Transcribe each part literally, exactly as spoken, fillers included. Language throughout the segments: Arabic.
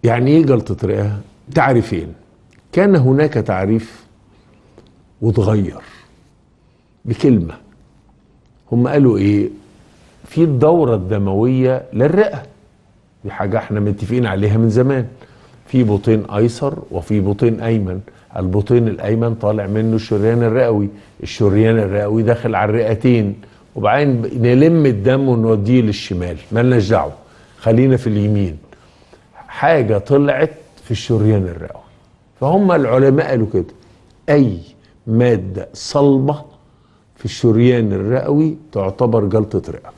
يعني ايه جلطة رئة؟ تعريفين. كان هناك تعريف واتغير بكلمة. هم قالوا ايه؟ في الدورة الدموية للرئة، دي حاجة احنا متفقين عليها من زمان. في بطين ايسر وفي بطين ايمن. البطين الايمن طالع منه الشريان الرئوي، الشريان الرئوي داخل على الرئتين، وبعدين نلم الدم ونوديه للشمال، مالناش دعوه، خلينا في اليمين. حاجه طلعت في الشريان الرئوي. فهم العلماء قالوا كده: اي ماده صلبه في الشريان الرئوي تعتبر جلطه رئه.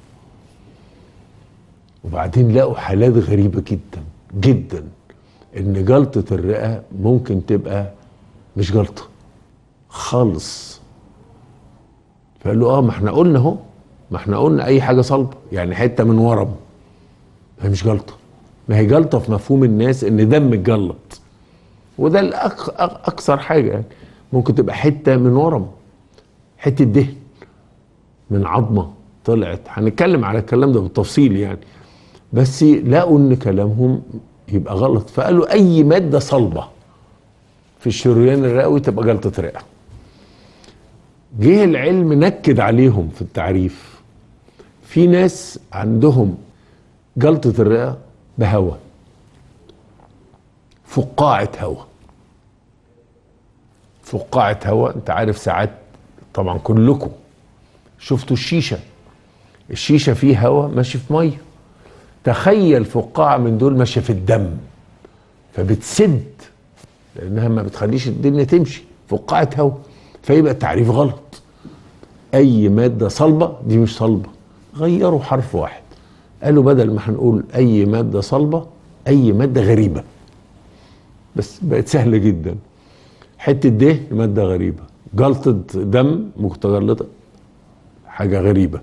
وبعدين لقوا حالات غريبه جدا جدا، ان جلطه الرئه ممكن تبقى مش جلطه خالص. فقالوا اه ما احنا قلنا اهو، ما احنا قلنا اي حاجه صلبه يعني حته من ورم، ما هي مش جلطه. ما هي جلطه في مفهوم الناس ان دم اتجلط، وده الأك... اكثر حاجه يعني. ممكن تبقى حته من ورم، حته دهن من عظمه طلعت. هنتكلم على الكلام ده بالتفصيل يعني، بس لقوا ان كلامهم يبقى غلط، فقالوا اي ماده صلبه في الشريان الرئوي تبقى جلطه رئه. جه العلم نكد عليهم في التعريف. في ناس عندهم جلطه الرئه بهواء، فقاعه هواء. فقاعه هواء، انت عارف ساعات طبعا كلكم شفتوا الشيشه، الشيشه فيه هواء ماشي في ميه. تخيل فقاعه من دول ماشيه في الدم، فبتسد لانها ما بتخليش الدنيا تمشي، فقاعه هواء. فيبقى التعريف غلط. اي ماده صلبه، دي مش صلبه، غيروا حرف واحد. قالوا بدل ما هنقول اي ماده صلبه، اي ماده غريبه. بس بقت سهله جدا. حته دهن ماده غريبه، جلطه دم متجلطه حاجه غريبه،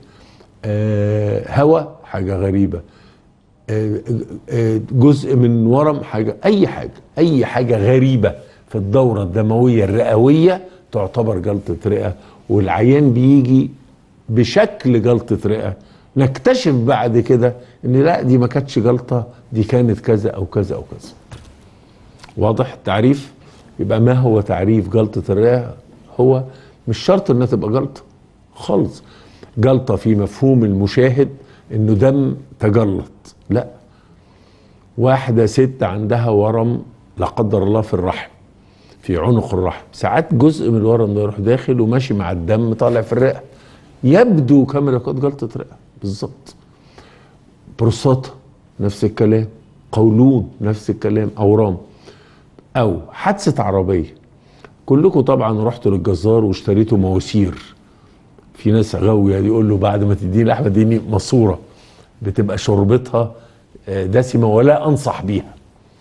آه هواء حاجه غريبه، آه آه جزء من ورم حاجه، اي حاجه اي حاجه غريبه في الدوره الدمويه الرئويه تعتبر جلطه رئه. والعيان بيجي بشكل جلطه رئه، نكتشف بعد كده ان لا دي ما كانتش جلطه، دي كانت كذا او كذا او كذا. واضح التعريف؟ يبقى ما هو تعريف جلطه الرئه؟ هو مش شرط انها تبقى جلطه خالص. جلطه في مفهوم المشاهد انه دم تجلط، لا. واحده ست عندها ورم لا قدر الله في الرحم، في عنق الرحم، ساعات جزء من الورم ده يروح داخل وماشي مع الدم طالع في الرئه، يبدو كما لو كانت جلطه رئه بالظبط. بروستاتا نفس الكلام، قولون نفس الكلام، اورام. او حادثه عربيه، كلكم طبعا رحتوا للجزار واشتريتوا مواسير. في ناس غاويه يقول له بعد ما تديني لحمه اديني ماسوره، بتبقى شربتها دسمه ولا انصح بيها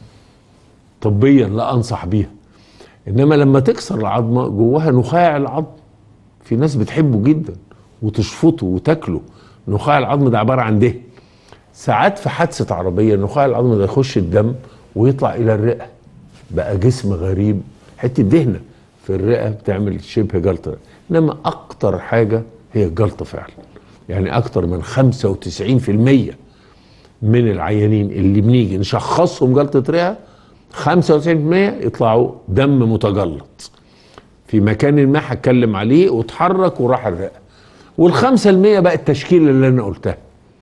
طبيا، لا انصح بيها. انما لما تكسر العظمه جواها نخاع العظم، في ناس بتحبه جدا وتشفطه وتاكله. نخاع العظم ده عباره عن دهن. ساعات في حادثه عربيه نخاع العظم ده يخش الدم ويطلع الى الرئه، بقى جسم غريب، حته دهنه في الرئه بتعمل شبه جلطه. انما اكتر حاجه هي الجلطه فعلا. يعني اكتر من خمسة وتسعين في المية من العيانين اللي بنيجي نشخصهم جلطه رئه، خمسة وتسعين في المية يطلعوا دم متجلط في مكان ما هتكلم عليه واتحرك وراح الرئه. والخمسة المية بقى التشكيله اللي انا قلتها.